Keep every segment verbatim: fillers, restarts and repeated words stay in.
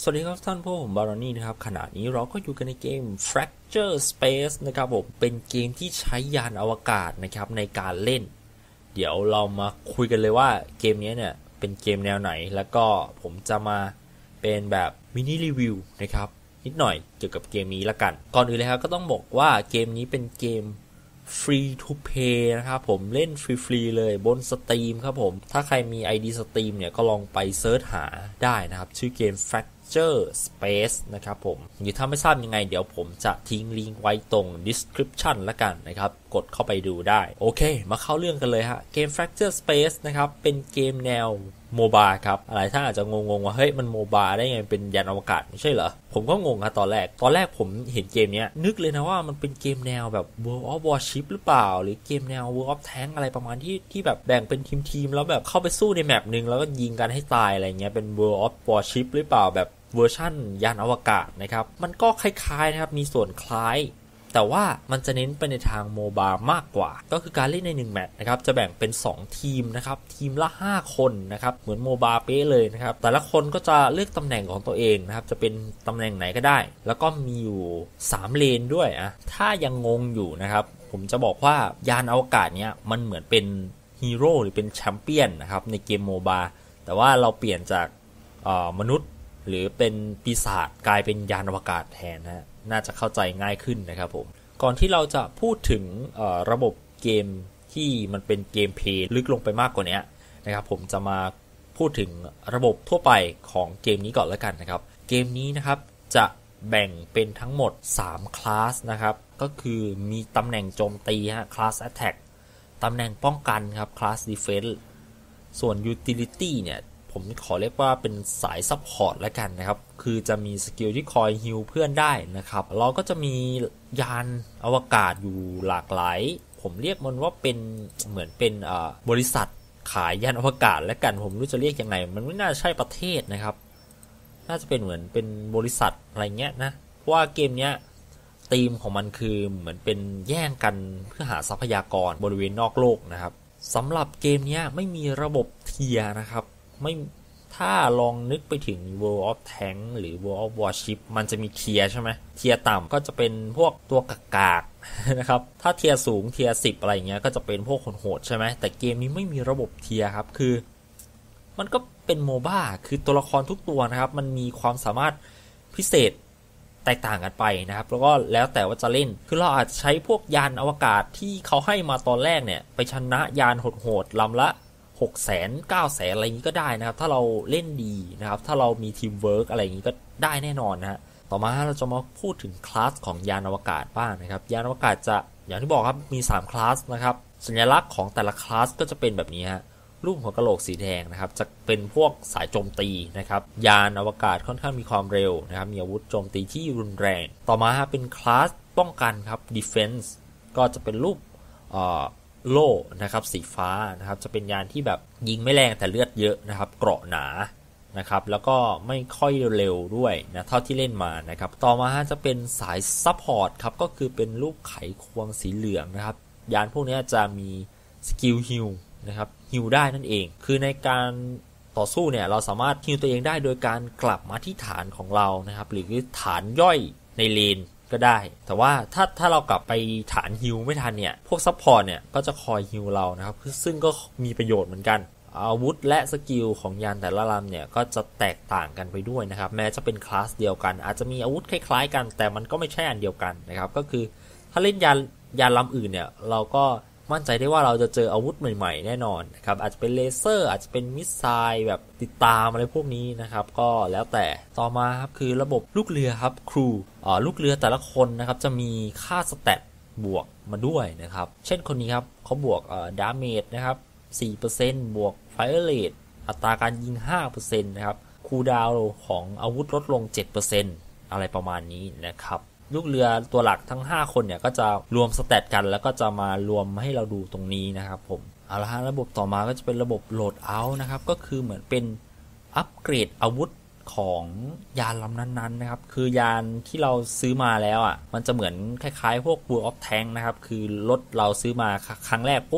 สวัสดีครับท่านผู้ผมบารอนี่นะครับขณะนี้เราก็อยู่กันในเกม Fracture Space นะครับผมเป็นเกมที่ใช้ยานอวกาศนะครับในการเล่นเดี๋ยวเรามาคุยกันเลยว่าเกมนี้เนี่ยเป็นเกมแนวไหนแล้วก็ผมจะมาเป็นแบบมินิรีวิวนะครับนิดหน่อยเกี่ยวกับเกมนี้ละกันก่อนอื่นเลยครับก็ต้องบอกว่าเกมนี้เป็นเกม Free to Play นะครับผมเล่นฟรีๆเลยบน Steam ครับผมถ้าใครมี ไอ ดี Steam เนี่ยก็ลองไปเซิร์ชหาได้นะครับชื่อเกม Fracture Space นะครับผมหรือถ้าไม่ทราบยังไงเดี๋ยวผมจะทิ้งลิงก์ไว้ตรง description ละกันนะครับกดเข้าไปดูได้โอเคมาเข้าเรื่องกันเลยฮะเกม Fracture Space นะครับเป็นเกมแนวโมบาครับอะไรถ้าอาจจะงงๆว่าเฮ้ยมันโมบาได้ไงเป็นยานอวกาศไม่ใช่เหรอผมก็งงครับตอนแรกตอนแรกผมเห็นเกมนี้นึกเลยนะว่ามันเป็นเกมแนวแบบ World of Warship หรือเปล่าหรือเกมแนว World of Tank อะไรประมาณที่ที่แบบแบ่งเป็นทีมๆแล้วแบบเข้าไปสู้ในแมปนึงแล้วก็ยิงกันให้ตายอะไรเงี้ยเป็น World of Warship หรือเปล่าแบบเวอร์ชั่นยานอวกาศนะครับมันก็คล้ายๆนะครับมีส่วนคล้ายแต่ว่ามันจะเน้นไปในทางโมบามากกว่าก็คือการเล่นในหนึ่งแมตช์นะครับจะแบ่งเป็นสองทีมนะครับทีมละห้าคนนะครับเหมือนโมบาเป๊ะเลยนะครับแต่ละคนก็จะเลือกตำแหน่งของตัวเองนะครับจะเป็นตำแหน่งไหนก็ได้แล้วก็มีอยู่สามเลนด้วยอ่ะถ้ายังงงอยู่นะครับผมจะบอกว่ายานอวกาศเนี้ยมันเหมือนเป็นฮีโร่หรือเป็นแชมเปี้ยนนะครับในเกมโมบาแต่ว่าเราเปลี่ยนจากมนุษย์หรือเป็นปีศาจกลายเป็นยานอวกาศแทนนะน่าจะเข้าใจง่ายขึ้นนะครับผมก่อนที่เราจะพูดถึงระบบเกมที่มันเป็นเกมเพลย์ลึกลงไปมากกว่านี้นะครับผมจะมาพูดถึงระบบทั่วไปของเกมนี้ก่อนแล้วกันนะครับเกมนี้นะครับจะแบ่งเป็นทั้งหมดสามคลาสนะครับก็คือมีตำแหน่งโจมตีฮะคลาส Attack ตำแหน่งป้องกันครับคลาส Defense ส่วน Utility เนี่ยผมขอเรียกว่าเป็นสายซัพพอร์ตแล้วกันนะครับคือจะมีสกิลที่คอยฮีลเพื่อนได้นะครับเราก็จะมียานอวกาศอยู่หลากหลายผมเรียกมันว่าเป็นเหมือนเป็นบริษัทขายยานอวกาศแล้วกันผมไม่รู้จะเรียกยังไงมันไม่น่าใช่ประเทศนะครับน่าจะเป็นเหมือนเป็นบริษัทอะไรเงี้ยนะเพราะว่าเกมเนี้ยธีมของมันคือเหมือนเป็นแย่งกันเพื่อหาทรัพยากรบริเวณนอกโลกนะครับสำหรับเกมเนี้ยไม่มีระบบเทียร์นะครับไม่ถ้าลองนึกไปถึง World of Tank หรือ World of Warship มันจะมีเทียร์ใช่ไหมเทียร์ต่ำก็จะเป็นพวกตัวกากๆนะครับถ้าเทียร์สูงเทียร์สิบอะไรเงี้ยก็จะเป็นพวกโหดๆใช่ไหมแต่เกมนี้ไม่มีระบบเทียร์ครับคือมันก็เป็นโมบ้าคือตัวละครทุกตัวนะครับมันมีความสามารถพิเศษแตกต่างกันไปนะครับแล้วก็แล้วแต่ว่าจะเล่นคือเราอาจจะใช้พวกยานอวกาศที่เขาให้มาตอนแรกเนี่ยไปชนะยานโหดๆลำละหกแสน เก้าแสนอะไรอย่างนี้ก็ได้นะครับถ้าเราเล่นดีนะครับถ้าเรามีทีมเวิร์กอะไรอย่างนี้ก็ได้แน่นอนนะฮะต่อมาเราจะมาพูดถึงคลาสของยานอวกาศบ้างนะครับยานอวกาศจะอย่างที่บอกครับมีสามคลาสนะครับสัญลักษณ์ของแต่ละคลาสก็จะเป็นแบบนี้ฮะรูปหัวกะโหลกสีแดงนะครับจะเป็นพวกสายโจมตีนะครับยานอวกาศค่อนข้างมีความเร็วนะครับมีอาวุธโจมตีที่รุนแรงต่อมาเป็นคลาสป้องกันครับ Defense ก็จะเป็นรูปเอ่อโล่นะครับสีฟ้านะครับจะเป็นยานที่แบบยิงไม่แรงแต่เลือดเยอะนะครับเกราะหนานะครับแล้วก็ไม่ค่อยเร็วด้วยนะเท่าที่เล่นมานะครับต่อมาจะเป็นสายซัพพอร์ตครับก็คือเป็นรูปไขควงสีเหลืองนะครับยานพวกนี้จะมีสกิลฮิลนะครับฮิลได้นั่นเองคือในการต่อสู้เนี่ยเราสามารถฮิลตัวเองได้โดยการกลับมาที่ฐานของเรานะครับหรือฐานย่อยในเลนก็ได้แต่ว่าถ้าถ้าเรากลับไปฐานฮิลไม่ทันเนี่ยพวกซัพพอร์ตเนี่ยก็จะคอยฮิลเรานะครับซึ่งก็มีประโยชน์เหมือนกันอาวุธและสกิลของยานแต่ละลำเนี่ยก็จะแตกต่างกันไปด้วยนะครับแม้จะเป็นคลาสเดียวกันอาจจะมีอาวุธคล้ายๆกันแต่มันก็ไม่ใช่อันเดียวกันนะครับก็คือถ้าเล่นยานยานลำอื่นเนี่ยเราก็มั่นใจได้ว่าเราจะเจออาวุธใหม่ๆแน่นอนนะครับอาจจะเป็นเลเซอร์อาจจะเป็นมิสไซล์แบบติดตามอะไรพวกนี้นะครับก็แล้วแต่ต่อมาครับคือระบบลูกเรือครับครูอ่าลูกเรือแต่ละคนนะครับจะมีค่าสแตทบวกมาด้วยนะครับเช่นคนนี้ครับเขาบวกเอ่อดาเมจนะครับ สี่เปอร์เซ็นต์ บวกไฟร์เรทอัตราการยิง ห้าเปอร์เซ็นต์ นะครับคูลดาวน์ของอาวุธลดลง เจ็ดเปอร์เซ็นต์ อะไรประมาณนี้นะครับลูกเรือตัวหลักทั้งห้าคนเนี่ยก็จะรวมสแตทกันแล้วก็จะมารวมให้เราดูตรงนี้นะครับผมเอาละฮะระบบต่อมาก็จะเป็นระบบโหลดเอาท์นะครับก็คือเหมือนเป็นอัปเกรดอาวุธของยานลำนั้นๆนะครับคือยานที่เราซื้อมาแล้วอ่ะมันจะเหมือนคล้ายๆพวก World of Tank นะครับคือรถเราซื้อมาครั้งแรกปุ๊บ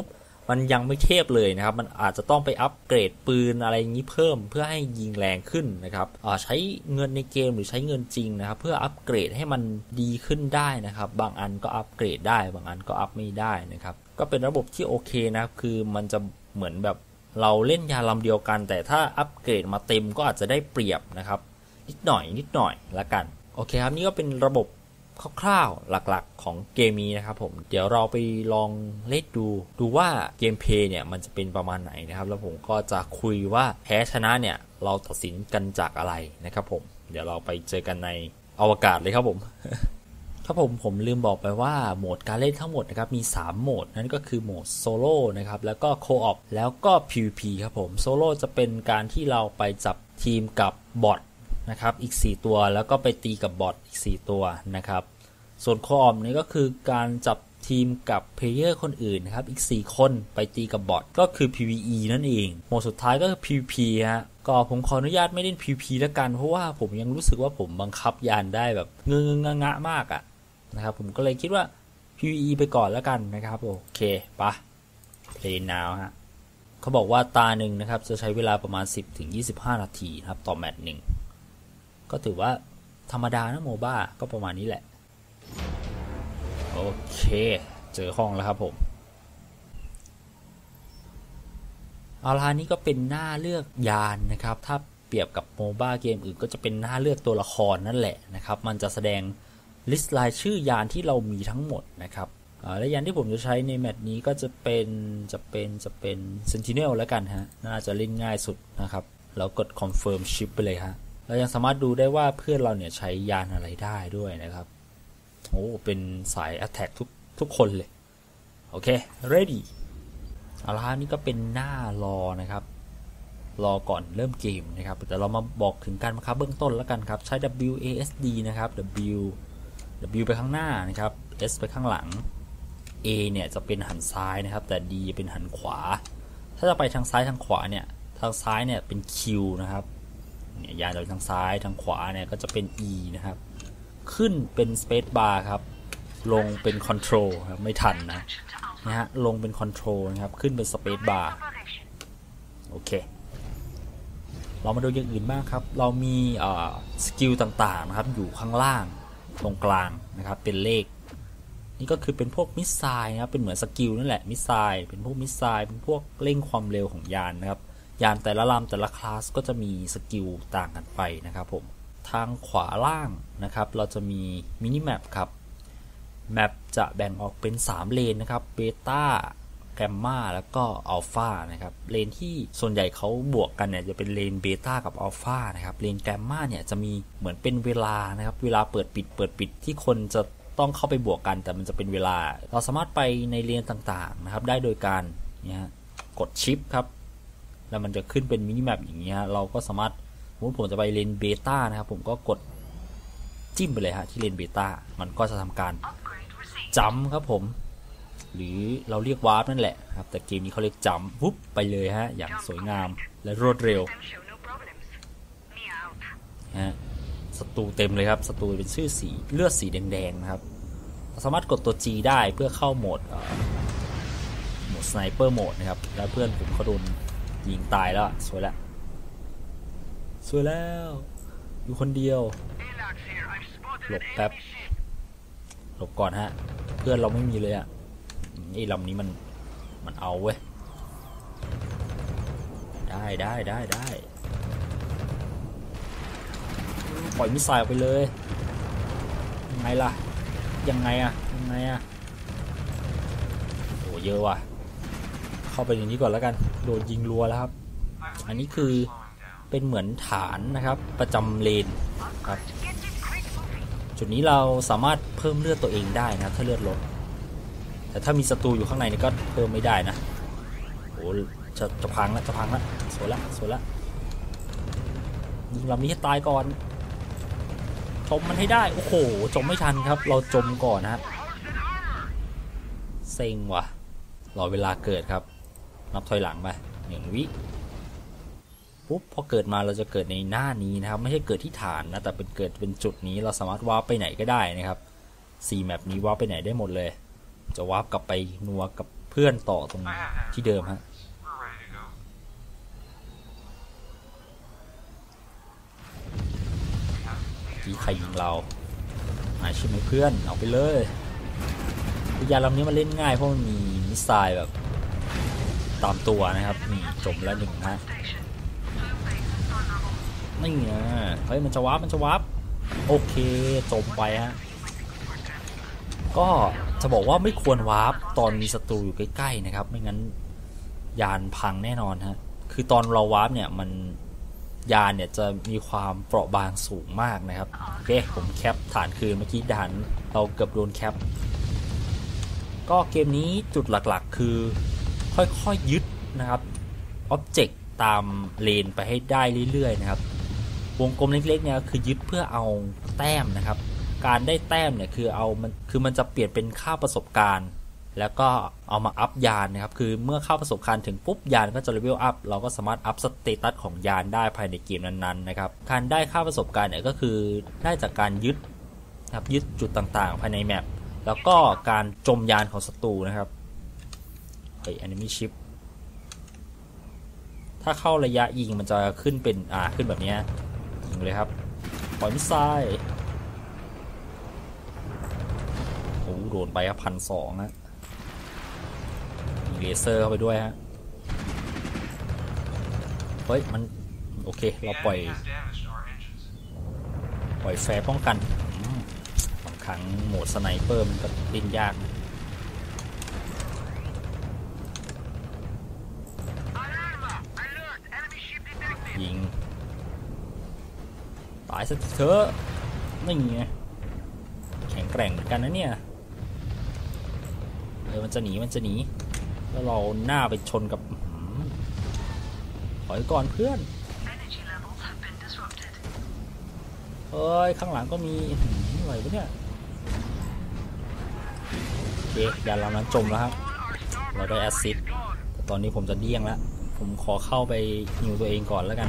มันยังไม่เทพเลยนะครับมันอาจจะต้องไปอัปเกรดปืนอะไรอย่างนี้เพิ่มเพื่อให้ยิงแรงขึ้นนะครับใช้เงินในเกมหรือใช้เงินจริงนะครับเพื่ออัปเกรดให้มันดีขึ้นได้นะครับบางอันก็อัปเกรดได้บางอันก็อัปไม่ได้นะครับก็เป็นระบบที่โอเคนะครับคือมันจะเหมือนแบบเราเล่นยานลำเดียวกันแต่ถ้าอัปเกรดมาเต็มก็อาจจะได้เปรียบนะครับนิดหน่อยนิดหน่อยละกันโอเคครับนี่ก็เป็นระบบคร่าวๆหลักๆของเกมนี้นะครับผมเดี๋ยวเราไปลองเล่นดูดูว่าเกมเพลย์เนี่ยมันจะเป็นประมาณไหนนะครับแล้วผมก็จะคุยว่าแพ้ชนะเนี่ยเราตัดสินกันจากอะไรนะครับผมเดี๋ยวเราไปเจอกันในอวกาศเลยครับผม ครับผมผมลืมบอกไปว่าโหมดการเล่นทั้งหมดนะครับมีสามโหมดนั่นก็คือโหมดโซโล่นะครับแล้วก็โคออปแล้วก็ พี วี พี ครับผมโซโล่จะเป็นการที่เราไปจับทีมกับบอทนะครับอีกสี่ตัวแล้วก็ไปตีกับบอทอีกสี่ตัวนะครับส่วนโคออปนี่ก็คือการจับทีมกับเพลเยอร์คนอื่นนะครับอีกสี่คนไปตีกับบอทก็คือ พี วี อี นั่นเองโหมดสุดท้ายก็คือ พี วี พี ฮะก็ผมขออนุญาตไม่เล่น พี วี พี แล้วกันเพราะว่าผมยังรู้สึกว่าผมบังคับยานได้แบบเงงงงะมากอ่ะนะครับผมก็เลยคิดว่า พี วี อี ไปก่อนแล้วกันนะครับโอเคปะ Play now ฮะเขาบอกว่าตาหนึ่งนะครับจะใช้เวลาประมาณ สิบถึงยี่สิบห้า นาทีครับต่อแมตช์หนึ่งก็ถือว่าธรรมดานะโมบ้าก็ประมาณนี้แหละโอเคเจอห้องแล้วครับผมเอาล่ะนี่ก็เป็นหน้าเลือกยานนะครับถ้าเปรียบกับโมบ้าเกมอื่นก็จะเป็นหน้าเลือกตัวละครนั่นแหละนะครับมันจะแสดงลิสต์รายชื่อยานที่เรามีทั้งหมดนะครับและยานที่ผมจะใช้ในแมตช์นี้ก็จะเป็นจะเป็นจะเป็น Sentinel แล้วกันฮะน่าจะเล่นง่ายสุดนะครับแล้วกด Confirm Ship ไปเลยฮะเรายังสามารถดูได้ว่าเพื่อนเราเนี่ยใช้ยานอะไรได้ด้วยนะครับโอ้เป็นสาย Attack ทุกทุกคนเลยโอเค ready เอาละนี่ก็เป็นหน้ารอนะครับรอก่อนเริ่มเกมนะครับแต่เรามาบอกถึงการบังคับเบื้องต้นแล้วกันครับใช้ ดับเบิลยู เอ เอส ดี นะครับ W W ไปข้างหน้านะครับ S ไปข้างหลัง A เนี่ยจะเป็นหันซ้ายนะครับแต่ D เป็นหันขวาถ้าจะไปทางซ้ายทางขวาเนี่ยทางซ้ายเนี่ยเป็น Q นะครับเนี่ยยานจากทางซ้ายทางขวาเนี่ยก็จะเป็น E นะครับขึ้นเป็น Space Bar ครับลงเป็น Control ครับไม่ทันนะนะฮะลงเป็น Control นะครับขึ้นเป็น Space Bar โอเคเรามาดูอย่างอื่นบ้างครับเรามีสกิลต่างๆนะครับอยู่ข้างล่างตรงกลางนะครับเป็นเลขนี่ก็คือเป็นพวกมิสไซล์นะครับเป็นเหมือนสกิลนั่นแหละมิสไซล์เป็นพวกมิสไซล์เป็นพวกเร่งความเร็วของยานนะครับยานแต่ละลำแต่ละคลาสก็จะมีสกิลต่างกันไปนะครับผมทางขวาล่างนะครับเราจะมีมินิแมปครับแมปจะแบ่งออกเป็นสามเลนนะครับเบต้าแกมมาแล้วก็อัลฟานะครับเลนที่ส่วนใหญ่เขาบวกกันเนี่ยจะเป็นเลนเบต้ากับอัลฟานะครับเลนแกมมาเนี่ยจะมีเหมือนเป็นเวลานะครับเวลาเปิดปิดเปิดปิดที่คนจะต้องเข้าไปบวกกันแต่มันจะเป็นเวลาเราสามารถไปในเลนต่างๆนะครับได้โดยการเนี่ยกดชิปครับแล้วมันจะขึ้นเป็นมินิแมปอย่างเงี้ยเราก็สามารถสมมติผมจะไปเลนเบต้านะครับผมก็กดจิ้มไปเลยฮะที่เลนเบต้ามันก็จะทำการจัมป์ครับผมหรือเราเรียกวาร์ปนั่นแหละครับแต่เกมนี้เขาเรียกจัมป์ปุ๊บไปเลยฮะอย่างสวยงามและรวดเร็วฮะศัตรูเต็มเลยครับศัตรูเป็นชื่อสีเลือดสีแดงๆนะครับสามารถกดตัว G ได้เพื่อเข้าโหมดโหมดสไนเปอร์โหมดนะครับแล้วเพื่อนผมเขาโดนยิงตายแล้วสวยแล้วสวยแล้วอยู่คนเดียวหลบแป๊บหลบก่อนฮะเพื่อนเราไม่มีเลยอะไอ้ลำนี้มันมันเอาเว้ยได้ได้ได้ได้ปล่อยมิสไซล์ไปเลยยังไงล่ะยังไงอะยังไงอะโอ้เยอะว่ะเข้าไปอย่างนี้ก่อนแล้วกันโดนยิงรัวแล้วครับอันนี้คือเป็นเหมือนฐานนะครับประจำเลนครับจุดนี้เราสามารถเพิ่มเลือดตัวเองได้นะครับถ้าเลือดลดแต่ถ้ามีศัตรูอยู่ข้างในนี่ก็เพิ่มไม่ได้นะโอ้จะจะพังแล้วจะพังแล้วสวยละสวยละยิงลำนี้ให้ตายก่อนจมมันให้ได้โอ้โหจมไม่ทันครับเราจมก่อนนะเซ็งว่ะรอเวลาเกิดครับนับถอยหลังไปหนึ่งวิปุ๊บพอเกิดมาเราจะเกิดในหน้านี้นะครับไม่ใช่เกิดที่ฐานนะแต่เป็นเกิดเป็นจุดนี้เราสามารถวาร์ปไปไหนก็ได้นะครับสี่แมปนี้วาร์ปไปไหนได้หมดเลยจะวาร์ปกลับไปนัวกับเเพื่อนต่อตรงที่เดิมฮะที่ใครยิงเราหายใช่ไหมเพื่อนเอาไปเลยยานลำนี้มันเล่นง่ายเพราะมันมีมิสไซล์แบบตามตัวนะครับนี่จมแล้วหนึ่งฮะนี่ไงเฮ้ยมันจะวาร์ปมันจะวาร์ปโอเคจมไปฮะก็จะบอกว่าไม่ควรวาร์ปตอนมีศัตรูอยู่ใกล้ๆนะครับไม่งั้นยานพังแน่นอนฮะคือตอนเราวาร์ปเนี่ยมันยานเนี่ยจะมีความเปราะบางสูงมากนะครับโอเคผมแคปฐานคืนเมื่อกี้ด่านเราเกือบโดนแคปก็เกมนี้จุดหลักๆคือค่อยๆ ย, ยึดนะครับอ็อบเจกต์ตามเลนไปให้ได้เรื่อยๆนะครับวงกลมเล็กๆเนี่ยคือยึดเพื่อเอาแต้มนะครับการได้แต้มเนี่ยคือเอามันคือมันจะเปลี่ยนเป็นค่าประสบการณ์แล้วก็เอามาอัพยานนะครับคือเมื่อค่าประสบการณ์ถึงปุ๊บยานก็จะเลเวลอัพเราก็สามารถอัพสเตตัสของยานได้ภายในเกมนั้นๆนะครับการได้ค่าประสบการณ์เนี่ยก็คือได้จากการยึดนะครับยึดจุดต่างๆภายในแมปแล้วก็การจมยานของศัตรูนะครับเฮ้ย enemy ship ถ้าเข้าระยะยิงมันจะขึ้นเป็นอ่าขึ้นแบบนี้ยิงเลยครับปล่อยมิสไซล์โอ้โดนไปครับพันสองนะมีเลเซอร์เข้าไปด้วยฮะเฮ้ยมันโอเคเราปล่อยปล่อยแฟร์ป้องกันบางครั้งโหมดสไนเปอร์มันก็เล่นยากยิงตายสักเถอะนี่ไงแข็งแกร่งเหมือนกันนะเนี่ยเออมันจะหนีมันจะหนีแล้วเราหน้าไปชนกับถอยก่อนเพื่อนเฮ้ยข้างหลังก็มีอะไรวะเนี่ยโอเคยานลำนั้นจมแล้วครับเราได้แอสซิสต์แต่ตอนนี้ผมจะเดี้ยงแล้วผมขอเข้าไปฮิวตัวเองก่อนแล้วกัน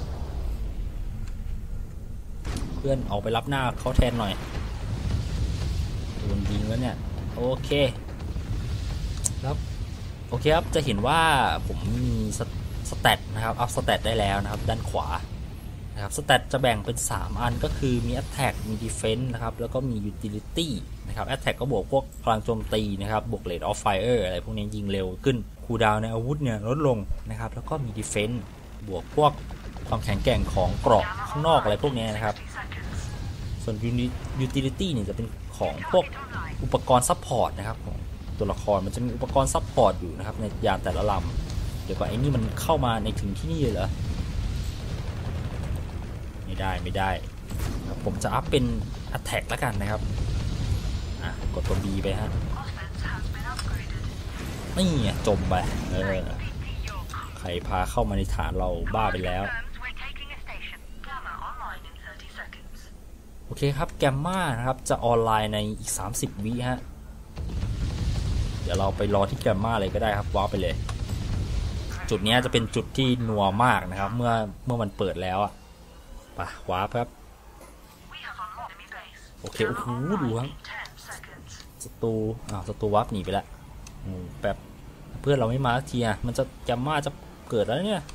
เพื่อนออกไปรับหน้าเขาแทนหน่อยโดนยิงแล้วเนี่ยโอเคครับโอเคครับจะเห็นว่าผมมีสแตทนะครับอัพสแตทได้แล้วนะครับด้านขวานะครับสแตทจะแบ่งเป็นสามอันก็คือมี Attack มี Defense นะครับแล้วก็มี Utility นะครับ Attack ก็บวกพวกพลังโจมตีนะครับบวก Rate of Fire อะไรพวกนี้ยิงเร็วขึ้นคูลดาวน์ในอาวุธเนี่ยลดลงนะครับแล้วก็มี Defense บวกพวกความแข็งแกร่งของเกราะข้างนอกอะไรพวกนี้นะครับส่วน Utility เนี่ยจะเป็นของพวกอุปกรณ์ซัพพอร์ตนะครับของตัวละครมันจะมีอุปกรณ์ซัพพอร์ตอยู่นะครับในยานแต่ละลำเดี๋ยวก่อนไอ้นี่มันเข้ามาในถึงที่นี่เลยเหรอไม่ได้ไม่ได้ผมจะอัพเป็น Attack แล้วกันนะครับอ่ะกดตัว B ไปฮะนี่จมไปเออใครพาเข้ามาในฐานเราบ้าไปแล้วโอเคครับแกมมานะครับจะออนไลน์ในอีกสามสิบวิฮะเดี๋ยวเราไปรอที่แกมมาเลยก็ได้ครับว้าไปเลยจุดนี้จะเป็นจุดที่นัวมากนะครับเมื่อเมื่อมันเปิดแล้วอ่ะไปว้าครับโอเคโอ้โหดูครับศัตรูอ้าวศัตรูวับหนีไปแล้วแบบเพื่อนเราไม่มาทีอ่ะมันจะแกมมาจะเกิดแล้วเนี่ย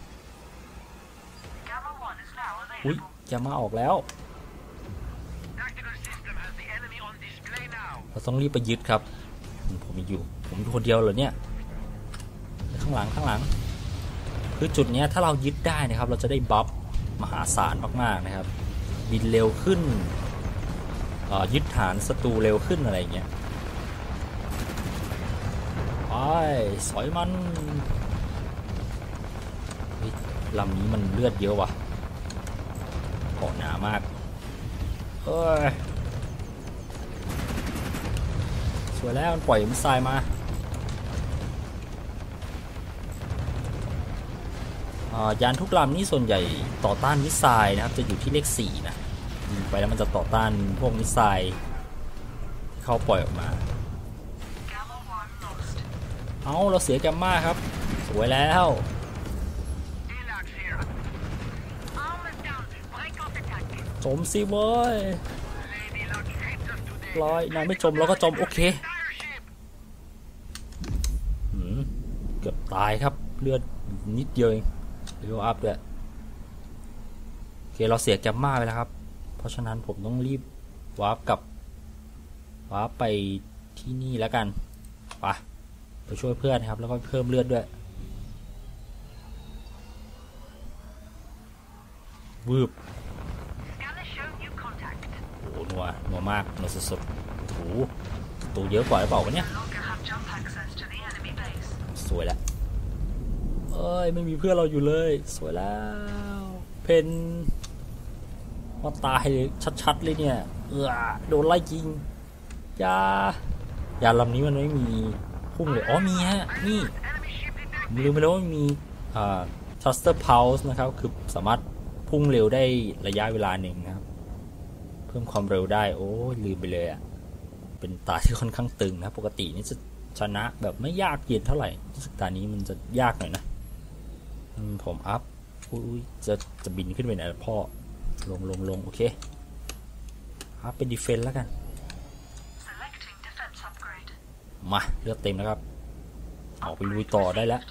อุ้ยแกมมาออกแล้วเราต้องรีบไปยึดครับผมมีอยู่ผมอยู่คนเดียวเหรอเนี่ยข้างหลังข้างหลังคือจุดนี้ถ้าเรายึดได้นะครับเราจะได้บัฟมหาศาลมากๆนะครับบินเร็วขึ้นยึดฐานศัตรูเร็วขึ้นอะไรเงี้ยไปสอยมันลำนี้มันเลือดเยอะว่ะเกาะหนามากเอ้ยสวยแล้วมันปล่อยมิสไซล์มายานทุกลำนี่ส่วนใหญ่ต่อต้านมิสไซล์นะครับจะอยู่ที่เลขสี่นะไปแล้วมันจะต่อต้านพวกมิสไซล์ที่เขาปล่อยออกมาเอาเราเสียแกมมาครับสวยแล้วจมสิเว้ยร้อยนายไม่จมเราก็จมโอเคตายครับเลือดนิดเดียวเองเร็วอัพด้วยโอเคเราเสียแกมมาไปแล้วครับเพราะฉะนั้นผมต้องรีบวาร์ปกับวาร์ปไปที่นี่แล้วกันไปไปช่วยเพื่อนครับแล้วก็เพิ่มเลือดด้วยวืบโอ้หนัวหนัวมากหนัวสุดๆโอ้ตัวเยอะกว่าหรือเปล่าวะเนี่ยสวยแล้วเอ้ยไม่มีเพื่อนเราอยู่เลยสวยแล้วเพนมาตายชัดๆเลยเนี่ยเออโดนไล่ยิงยายาลำนี้มันไม่มีพุ่งเลยอ๋อมีฮะนี่ผมลืมไปแล้วว่ามีอ่า Thruster Pulse นะครับคือสามารถพุ่งเร็วได้ระยะเวลาหนึ่งนะครับเพิ่มความเร็วได้โอ้ลืมไปเลยอ่ะเป็นตาที่ค่อนข้างตึงนะปกตินี่จะชนะแบบไม่ยากเย็นเท่าไหร่สักตานี้มันจะยากหน่อยนะผมอัพอุ้ยจะจะบินขึ้นไปไหนพ่อลงลงลงโอเคอัพเป็นดีเฟนส์แล้วกันมาเลือดเต็มแล้วครับออกไปลุยต่อได้แล้ว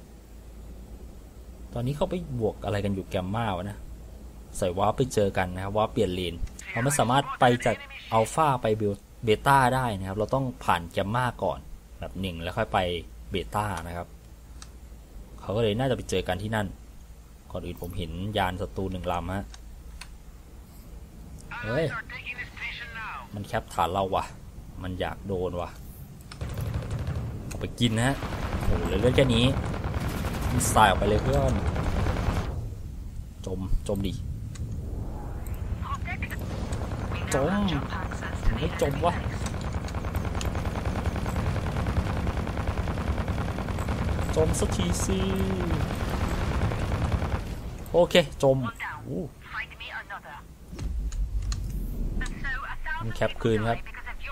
ตอนนี้เขาไปบวกอะไรกันอยู่แกมมาวะนะใส่วาร์ปไปเจอกันนะครับวาร์ปเปลี่ยนเลนเราไม่สามารถไปจากอัลฟาไปเบต้าได้นะครับเราต้องผ่านแกมมาก่อนแบบหนึ่งแล้วค่อยไปเบต้านะครับเขาก็เลยน่าจะไปเจอกันที่นั่นก่อนอื่นผมเห็นยานศัตรูหนึ่งลำฮะเฮ้ยมันแคปฐานเราวะมันอยากโดนวะเอาไปกินนะฮะโอ้โหเลือดแค่นี้มันสายออกไปเลยเพื่อนจมจมดิจมไม่จมวะจมสักทีสิโอเคจมมันแคปคืนครับ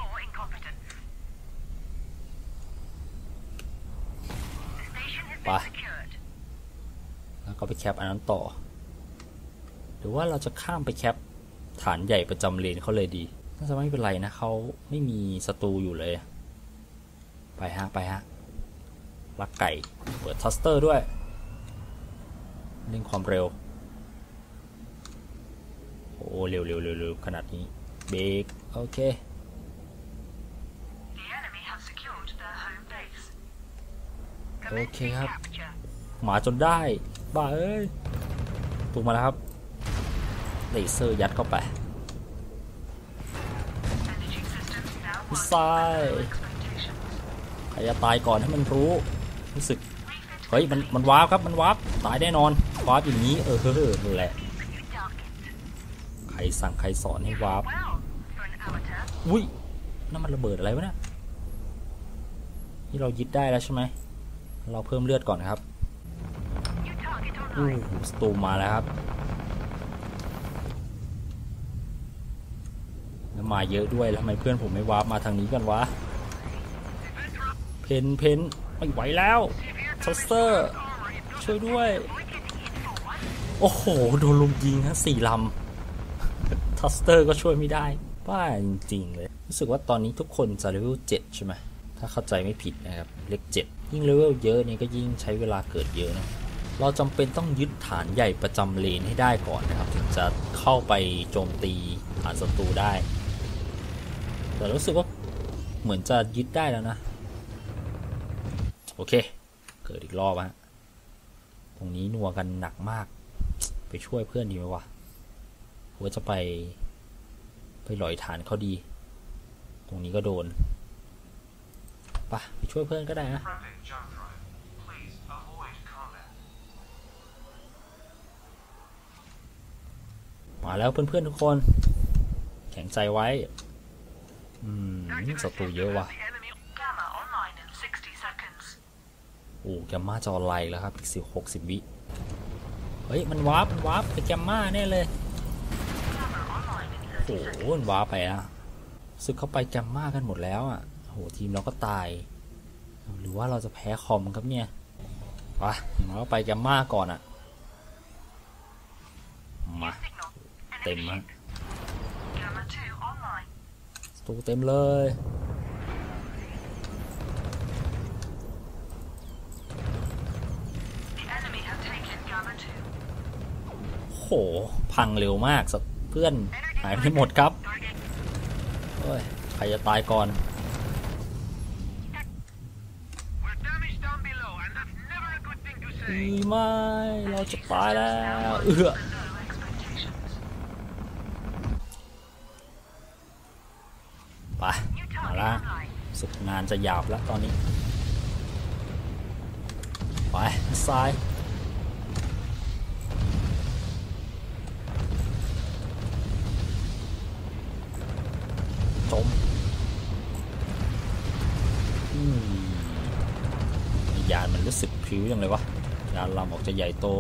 ไปแล้วก็ไปแคปอันนั้นต่อหรือว่าเราจะข้ามไปแคปฐานใหญ่ประจำเลนเขาเลยดีน่าจะไม่เป็นไรนะเขาไม่มีศัตรูอยู่เลยไปฮะไปฮะลักไก่เปิดทัสเตอร์ด้วยเร่งความเร็วโอ้เร็วเร็วเร็วเร็วขนาดนี้เบรกโอเคโอเคครับหมาจนได้บ้าเอ้ยถูกมาแล้วครับเลเซอร์ยัดเข้าไปมิสไซล์ใครจะตายก่อนให้มันรู้รู้สึกเฮ้ยมันมันวาร์ปครับมันวาร์ปตายแน่นอนวาร์ปอย่างนี้เออเฮ้อนั่นแหละใครสั่งใครสอนให้วาร์ปอุ้ยนั่นมันระเบิดอะไรวะเนี่ยนี่เรายึดได้แล้วใช่ไหมเราเพิ่มเลือดก่อนครับอู้สตูมมาแล้วครับแล้วมาเยอะด้วยแล้วทำไมเพื่อนผมไม่วาร์ปมาทางนี้กันวะเพนเพนไม่ไหวแล้วทัสเตอร์ช่วยด้วยโอ้โหโดนลุมยิงฮะสี่ลำทัสเตอร์ก็ช่วยไม่ได้บ้าจริงๆเลยรู้สึกว่าตอนนี้ทุกคนจะเลเวลเจ็ดใช่ไหมถ้าเข้าใจไม่ผิดนะครับเลขเจ็ดยิ่งเลเวลเยอะนี่ก็ยิ่งใช้เวลาเกิดเยอะนะเราจำเป็นต้องยึดฐานใหญ่ประจำเลนให้ได้ก่อนนะครับถึงจะเข้าไปโจมตีฐานศัตรูได้แต่รู้สึกว่าเหมือนจะยึดได้แล้วนะโอเคเกิดอีกรอบฮะตรงนี้นัวกันหนักมากไปช่วยเพื่อนดีไหมวะว่าจะไปไปหลอยฐานเขาดีตรงนี้ก็โดนไปไปช่วยเพื่อนก็ได้นะมาแล้วเพื่อนๆทุกคนแข็งใจไว้อืมศัตรูเยอะว่ะโอ้แกมมาจะออนไลน์แล้วครับอีกสิบหกสิบวิเฮ้ยมันวาร์ปมันวาร์ปไปแกมมาแน่เลยโอ้โหมันวาร์ปไปนะสึกเข้าไปแกมมากันหมดแล้วอ่ะโหทีมเราก็ตายหรือว่าเราจะแพ้คอมครับเนี่ยไปเราไปแกมมาก่อนอ่ะมาเต็มฮะตูเต็มเลยโหพังเร็วมากเพื่อนหายไปหมดครับเฮ้ยใครจะตายก่อนไม่เราจะตายแล้วเออไปมาละสุดงานจะหยาบแล้วตอนนี้ไปซ้ายจมยานมันรู้สึกพริ้วยังเลยวะยานลำออกจะใหญ่โต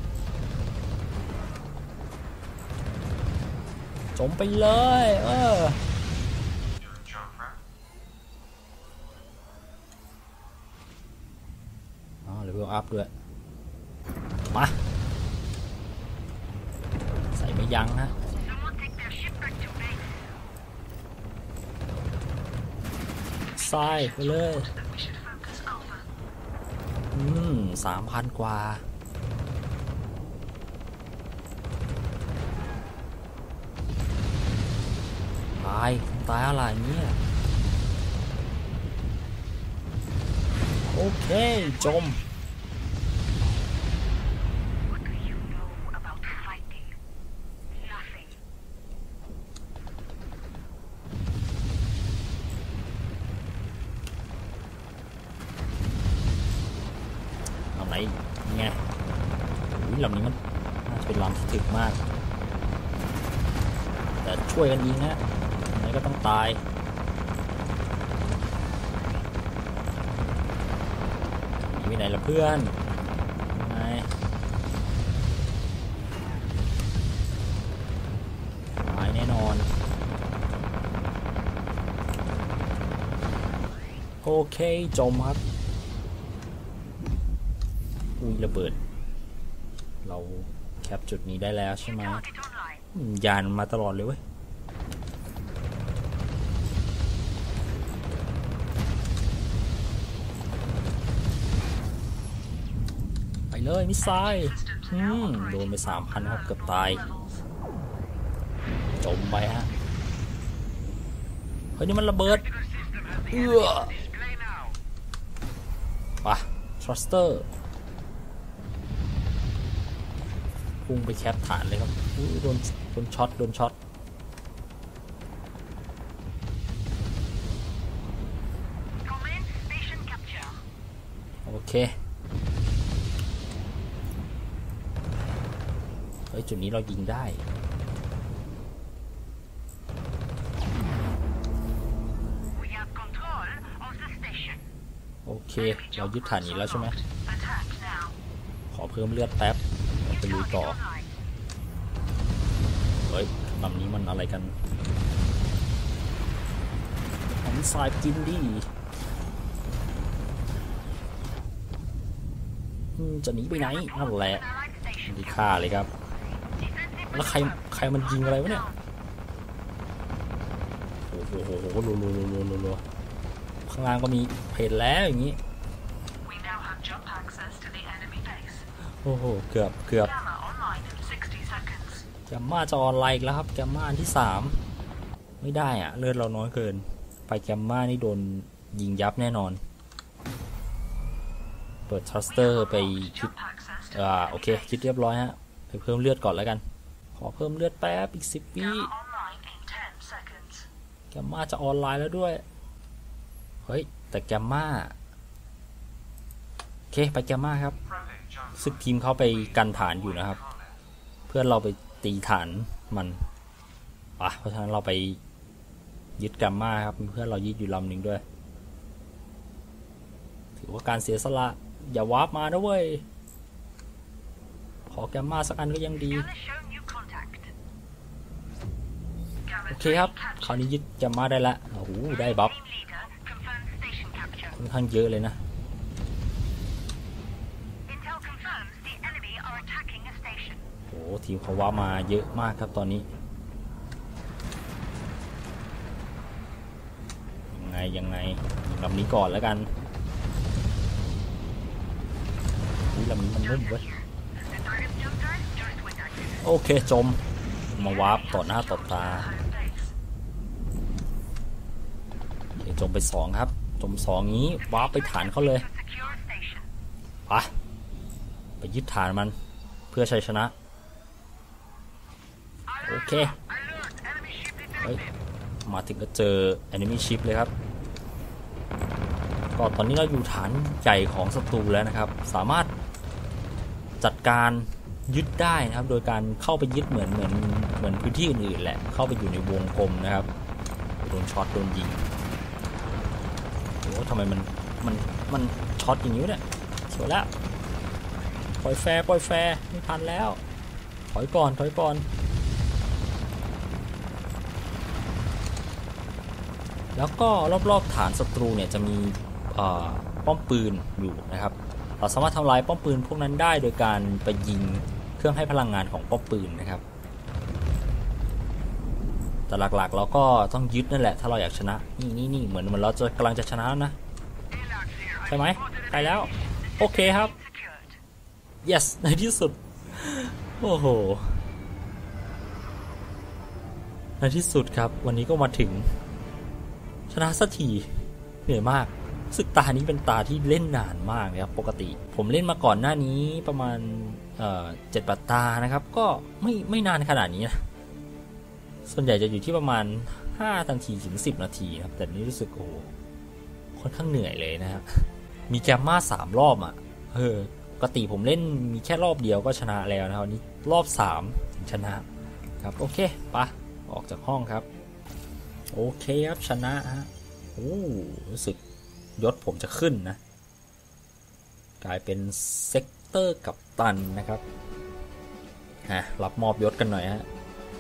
จมไปเลยเอออ๋อเลเวลอัพด้วยมาใส่ไม่ยั้งฮะทรายไปเลยอืมสามพันกว่าตายตายอะไรเนี่ยโอเคจมไหนไงอุ้ยลำนี้มันน่าจะเป็นลำที่ถึกมากแต่ช่วยกันยิงนะไหนก็ต้องตายหนีไปไหนล่ะเพื่อนไงตายแน่นอนโอเคจมครับอุ้ยระเบิดเราแคปจุดนี้ได้แล้วใช่ไหมยานมาตลอดเลยเว้ยไปเลยมิสไซล์อืมโดนไปสามพันครับเกือบตายจมไปฮะเฮ้ยนี่มันระเบิดเอื้อไปทรัสเตอร์พุ่งไปแคปฐานเลยครับโดนโดนช็อตโดนช็อตโอเคเฮ้ยจุดนี้เรายิงได้โอเคเรายึดฐานนี้แล้วใช่ไหมขอเพิ่มเลือดแป๊บไปลุยต่อเฮ้ยลำนี้มันอะไรกันผมสายกินดิจะหนีไปไหนนั่นแหละดีฆ่าเลยครับแล้วใครใครมันยิงอะไรวะเนี่ยโอ้โหโหโหโลโลโลโลโลโลข้างล่างก็มีเพจแล้วอย่างนี้โอ้โหเกือบเกือบแกมมาจะออนไลน์อีกแล้วครับแกมมาอันที่สามไม่ได้อะเลือดเราน้อยเกินไปแกมมานี่โดนยิงยับแน่นอนเปิดทรัสเตอร์ไปคิดอ่าโอเคคิดเรียบร้อยฮะไปเพิ่มเลือดก่อนแล้วกันขอเพิ่มเลือดแป๊บอีกสิบวิแกมมาจะออนไลน์แล้วด้วยเฮ้ยแต่แกมมาโอเคไปแกมมาครับซึกทีมเขาไปกันฐานอยู่นะครับเพื่อนเราไปตีฐานมันปะเพราะฉะนั้นเราไปยึดแกมมาครับเพื่อนเรายึดอยู่ลำหนึ่งด้วยถือว่าการเสียสละอย่าวาร์ปมานะเว้ยขอแกมมาสักอันก็ยังดีโอเคครับคราวนี้ยึดแกมมาได้ละโอ้โหได้บัฟค่อนข้างเยอะเลยนะโอ้ทีมเขาว่ามาเยอะมากครับตอนนี้ยังไงยังไงลำนี้ก่อนแล้วกันนี่ลำนี้มันนุ่มเว้ยโอเคจมมาวาร์ปต่อหน้าต่อตาจมไปสองครับจมสองนี้วาร์ปไปฐานเขาเลยไปไปยึดฐานมันเพื่อชัยชนะโอเคเฮ้ยมาถึงก็เจอ enemy ship เลยครับก็ตอนนี้เราอยู่ฐานใหญ่ของศัตรูแล้วนะครับสามารถจัดการยึดได้นะครับโดยการเข้าไปยึดเหมือนเหมือนเหมือนพื้นที่อื่นๆแหละเข้าไปอยู่ในวงกลมนะครับโดนช็อตโดนยิงโอ้ทำไมมันมันมันช็อตอย่างนี้เนี่ยสวยแล้วปล่อยแฟร์ปล่อยแฟร์ไม่ทันแล้วถอยก่อนถอยก่อนแล้วก็รอบๆฐานศัตรูเนี่ยจะมีป้อมปืนอยู่นะครับเราสามารถทำลายป้อมปืนพวกนั้นได้โดยการไปยิงเครื่องให้พลังงานของป้อมปืนนะครับแต่หลักๆเราก็ต้องยึดนั่นแหละถ้าเราอยากชนะนี่นี่นี่เหมือนเหมือนเราจะกำลังจะชนะนะใช่ไหมไปแล้วโอเคครับ yes ในที่สุดโอ้โหในที่สุดครับวันนี้ก็มาถึงชนะสักทีเหนื่อยมากสึกตานี้เป็นตาที่เล่นนานมากนะครับปกติผมเล่นมาก่อนหน้านี้ประมาณเอ่อเจ็ดแปดตานะครับก็ไม่ไม่นานขนาดนี้นะส่วนใหญ่จะอยู่ที่ประมาณห้านาทีถึงสิบนาทีครับแต่นี้รู้สึกโอ้ค่อนข้างเหนื่อยเลยนะฮะมีแกมมาสามรอบอ่ะเออปกติผมเล่นมีแค่รอบเดียวก็ชนะแล้วนะครับวันนี้รอบสามถึงชนะครับโอเคปะออกจากห้องครับโอเคครับชนะฮะโอ้รู้สึกยศผมจะขึ้นนะกลายเป็นเซกเตอร์กัปตันนะครับฮะรับมอบยศกันหน่อยฮะ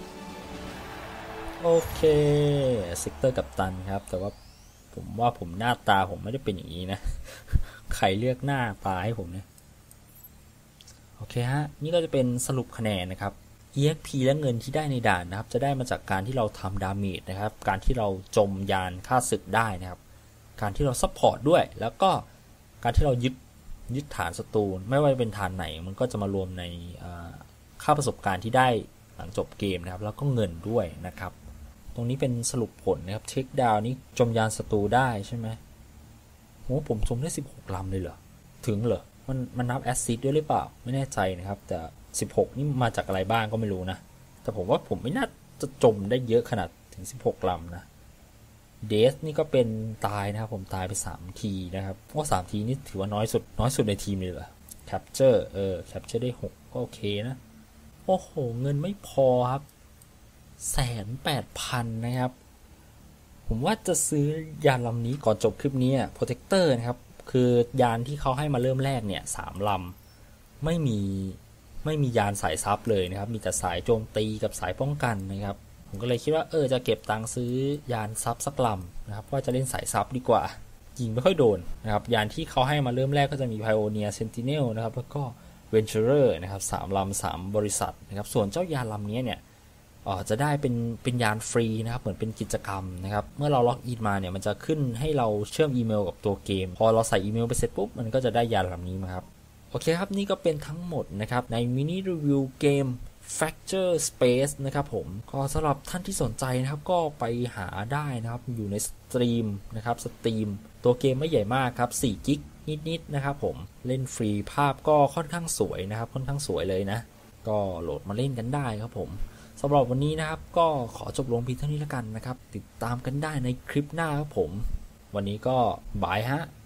โอเคเซกเตอร์กัปตันครับแต่ว่าผมว่าผมหน้าตาผมไม่ได้เป็นอย่างนี้นะ ใครเลือกหน้าตาให้ผมเนี่ยโอเคฮะนี่ก็จะเป็นสรุปคะแนนนะครับ อี เอ็กซ์ พี และเงินที่ได้ในด่านนะครับจะได้มาจากการที่เราทำดาเมจนะครับการที่เราจมยานฆ่าศึกได้นะครับการที่เราซัพพอร์ตด้วยแล้วก็การที่เรายึดยึดฐานศัตรูไม่ว่าจะเป็นฐานไหนมันก็จะมารวมในค่าประสบการณ์ที่ได้หลังจบเกมนะครับแล้วก็เงินด้วยนะครับตรงนี้เป็นสรุปผลนะครับเช็คดาวน์นี้จมยานศัตรูได้ใช่ไหมโอ้ผมจมได้สิบหกลำเลยเหรอถึงเหรอมันมันนับแอสซิสด้วยหรือเปล่าไม่แน่ใจนะครับแต่สิบหกนี่มาจากอะไรบ้างก็ไม่รู้นะแต่ผมว่าผมไม่น่าจะจมได้เยอะขนาดถึงสิบหกลำนะเดสนี่ก็เป็นตายนะครับผมตายไปสามทีนะครับว่าสามทีนี่ถือว่าน้อยสุดน้อยสุดในทีมเลยเหรอแคปเจอร์เออแคปเจอร์ได้หกก็โอเคนะโอ้โหเงินไม่พอครับแสนแปดพันนะครับผมว่าจะซื้อยานลำนี้ก่อนจบคลิปนี้โปรเทคเตอร์นะครับคือยานที่เขาให้มาเริ่มแรกเนี่ยสามลำไม่มีไม่มียานสายซับเลยนะครับมีแต่สายโจมตีกับสายป้องกันนะครับผมก็เลยคิดว่าเออจะเก็บตังค์ซื้อยานซับสักลำนะครับว่าจะเล่นสายซับดีกว่ายิงไม่ค่อยโดนนะครับยานที่เขาให้มาเริ่มแรกก็จะมี Pioneer Sentinel นะครับแล้วก็ Venturer นะครับสามลำสามบริษัทนะครับส่วนเจ้ายานลำนี้เนี่ยอ๋อจะได้เป็นเป็นยานฟรีนะครับเหมือนเป็นกิจกรรมนะครับเมื่อเราล็อกอินมาเนี่ยมันจะขึ้นให้เราเชื่อมอีเมลกับตัวเกมพอเราใส่อีเมลไปเสร็จปุ๊บมันก็จะได้ยานลำนี้มาครับโอเคครับนี่ก็เป็นทั้งหมดนะครับในมินิรีวิวเกม Fracture Space นะครับผมก็สำหรับท่านที่สนใจนะครับก็ไปหาได้นะครับอยู่ในสตรีมนะครับสตรีมตัวเกมไม่ใหญ่มากครับสี่กิกนิดๆนะครับผมเล่นฟรีภาพก็ค่อนข้างสวยนะครับค่อนข้างสวยเลยนะก็โหลดมาเล่นกันได้ครับผมสำหรับวันนี้นะครับก็ขอจบลงเพียงเท่านี้แล้วกันนะครับติดตามกันได้ในคลิปหน้าครับผมวันนี้ก็บายฮะ